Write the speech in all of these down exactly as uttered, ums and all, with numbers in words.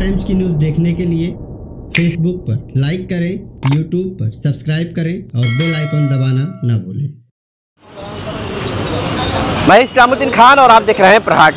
Times की news देखने के लिए फेसबुक पर लाइक करें, यूट्यूब पर सब्सक्राइब करें और बेल आइकन दबाना ना भूलें। मैं इस्लामुद्दीन खान और आप देख रहे हैं प्रहार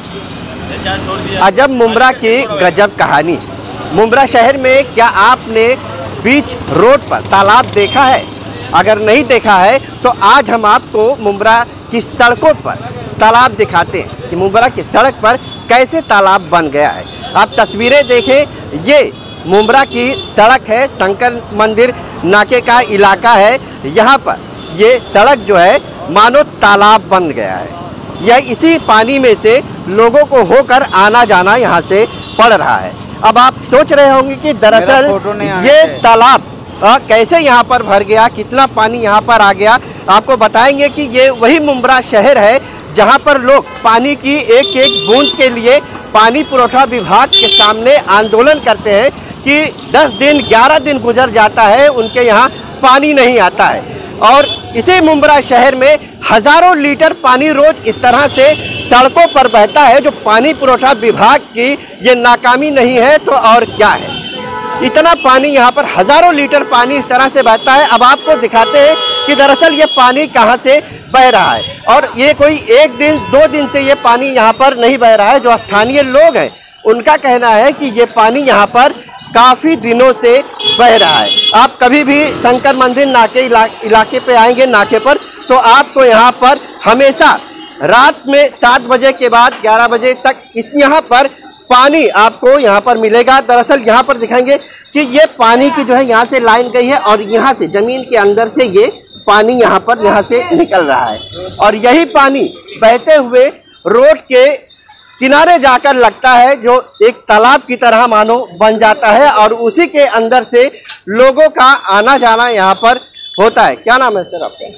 टाइम्स। अजब मुंब्रा की गजब कहानी। मुंब्रा शहर में क्या आपने बीच रोड पर तालाब देखा है? अगर नहीं देखा है तो आज हम आपको मुंब्रा की सड़कों पर तालाब दिखाते हैं कि मुंब्रा की सड़क पर कैसे तालाब बन गया है। आप तस्वीरें देखें, ये मुंब्रा की सड़क है, शंकर मंदिर नाके का इलाका है। यहाँ पर ये सड़क जो है मानो तालाब बन गया है। यह इसी पानी में से लोगों को होकर आना जाना यहाँ से पड़ रहा है। अब आप सोच रहे होंगे कि दरअसल ये तालाब आ, कैसे यहाँ पर भर गया, कितना पानी यहाँ पर आ गया। आपको बताएंगे कि ये वही मुंब्रा शहर है जहाँ पर लोग पानी की एक एक बूंद के लिए पानी पुरवठा विभाग के सामने आंदोलन करते हैं कि दस दिन ग्यारह दिन गुजर जाता है, उनके यहाँ पानी नहीं आता है। और इसी मुंब्रा शहर में हज़ारों लीटर पानी रोज इस तरह से सड़कों पर बहता है। जो पानी पुरवठा विभाग की ये नाकामी नहीं है तो और क्या है। इतना पानी यहाँ पर हज़ारों लीटर पानी इस तरह से बहता है। अब आपको दिखाते हैं कि दरअसल ये पानी कहाँ से बह रहा है। और ये कोई एक दिन दो दिन से ये पानी यहाँ पर नहीं बह रहा है। जो स्थानीय लोग हैं उनका कहना है कि ये पानी यहाँ पर काफ़ी दिनों से बह रहा है। आप कभी भी शंकर मंदिर नाके इला, इलाके पे आएंगे नाके पर, तो आपको यहाँ पर हमेशा रात में सात बजे के बाद ग्यारह बजे तक इस यहाँ पर पानी आपको यहाँ पर मिलेगा। दरअसल यहाँ पर दिखाएंगे कि ये पानी की जो है यहाँ से लाइन गई है और यहाँ से ज़मीन के अंदर से ये पानी यहाँ पर यहाँ से निकल रहा है। और यही पानी बहते हुए रोड के किनारे जाकर लगता है, जो एक तालाब की तरह मानो बन जाता है और उसी के अंदर से लोगों का आना जाना यहाँ पर होता है। क्या नाम है सर आपका?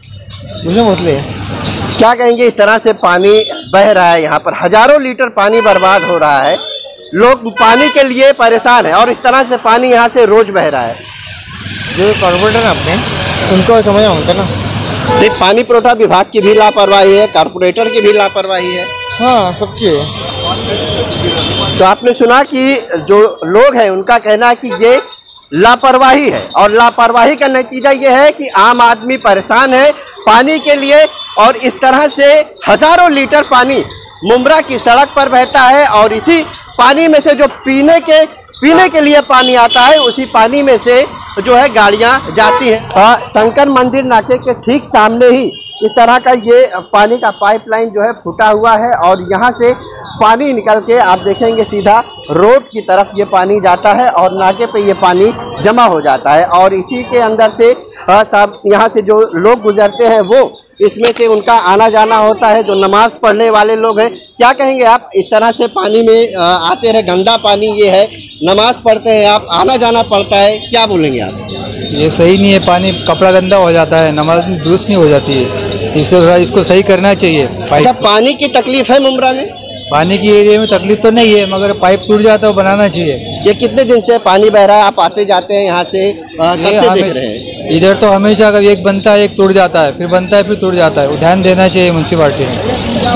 मुझे मोतले। क्या कहेंगे, इस तरह से पानी बह रहा है, यहाँ पर हजारों लीटर पानी बर्बाद हो रहा है, लोग पानी के लिए परेशान है और इस तरह से पानी यहाँ से रोज बह रहा है। जो कॉर्पोरेटर है अपने, उनको समझ होता ना। नहीं, पानी पुरवठा विभाग की भी लापरवाही है, कॉर्पोरेटर की भी लापरवाही है। हाँ, सबकी है। तो आपने सुना कि जो लोग हैं उनका कहना है कि ये लापरवाही है और लापरवाही का नतीजा ये है कि आम आदमी परेशान है पानी के लिए। और इस तरह से हजारों लीटर पानी मुंब्रा की सड़क पर बहता है और इसी पानी में से जो पीने के पीने के लिए पानी आता है, उसी पानी में से जो है गाड़ियां जाती हैं। शंकर मंदिर नाके के ठीक सामने ही इस तरह का ये पानी का पाइपलाइन जो है फूटा हुआ है और यहाँ से पानी निकल के आप देखेंगे सीधा रोड की तरफ ये पानी जाता है और नाके पे ये पानी जमा हो जाता है। और इसी के अंदर से सब यहाँ से जो लोग गुजरते हैं वो इसमें से उनका आना जाना होता है। जो नमाज पढ़ने वाले लोग हैं, क्या कहेंगे आप, इस तरह से पानी में आते रहे, गंदा पानी ये है, नमाज पढ़ते हैं आप, आना जाना पड़ता है, क्या बोलेंगे आप? ये सही नहीं है, पानी कपड़ा गंदा हो जाता है, नमाज दुरुस्त नहीं हो जाती है, इसलिए इसको सही करना चाहिए। अच्छा, पानी की तकलीफ है मुंब्रा में? पानी की एरिया में तकलीफ तो नहीं है, मगर पाइप टूट जाता है, वो बनाना चाहिए। ये कितने दिन से पानी बह रहा है? आप आते जाते हैं यहाँ से, कब से देख रहे हैं? इधर तो हमेशा कभी एक बनता है, एक टूट जाता है, फिर बनता है, फिर टूट जाता है। ध्यान देना चाहिए म्यूनसिपाल्टी ने।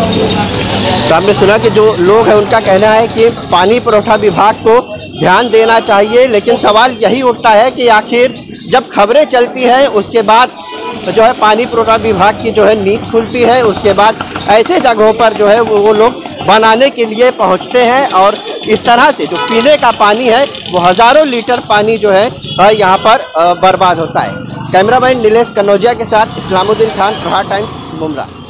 तो आपने सुना कि जो लोग हैं उनका कहना है कि पानी पुरवठा विभाग को ध्यान देना चाहिए। लेकिन सवाल यही उठता है कि आखिर जब खबरें चलती हैं उसके बाद जो है पानी पुरवठा विभाग की जो है नींद खुलती है, उसके बाद ऐसे जगहों पर जो है वो, वो लोग बनाने के लिए पहुंचते हैं और इस तरह से जो पीने का पानी है वो हज़ारों लीटर पानी जो है यहाँ पर बर्बाद होता है। कैमरामैन नीलेश कनौजिया के साथ इस्लामुद्दीन खान, प्रहार टाइम्स, मुंब्रा।